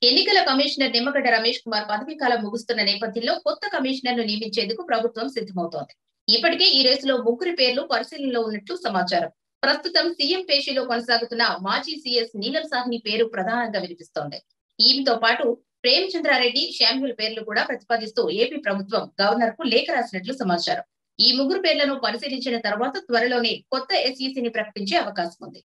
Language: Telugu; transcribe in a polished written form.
ఎన్నికల కమిషనర్ నిమ్మగడ్డ రమేష్ కుమార్ పదవీ కాలం ముగుస్తున్న నేపథ్యంలో కొత్త కమిషనర్ ను నియమించేందుకు ప్రభుత్వం సిద్ధమవుతోంది. ఇప్పటికే ఈ రేసులో ముగ్గురి పేర్లు పరిశీలనలో ఉన్నట్లు సమాచారం. ప్రస్తుతం సీఎం పేషీలో కొనసాగుతున్న మాజీ సీఎస్ నీలం సాహ్ని పేరు ప్రధానంగా వినిపిస్తోంది. ఈమెతో పాటు ప్రేమచంద్రారెడ్డి, శామ్యూల్ పేర్లు కూడా ప్రతిపాదిస్తూ ఏపీ ప్రభుత్వం గవర్నర్ కు లేఖ రాసినట్లు సమాచారం. ఈ ముగ్గురు పేర్లను పరిశీలించిన తర్వాత త్వరలోనే కొత్త ఎస్ఈసీని ప్రకటించే అవకాశం ఉంది.